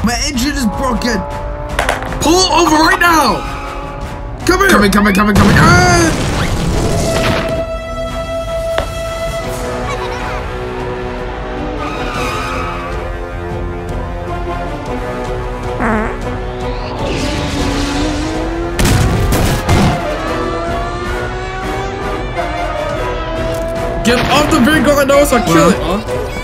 My engine is broken. Pull over right now. Come here. Coming. Ah! Get off the vehicle, I know, so kill it.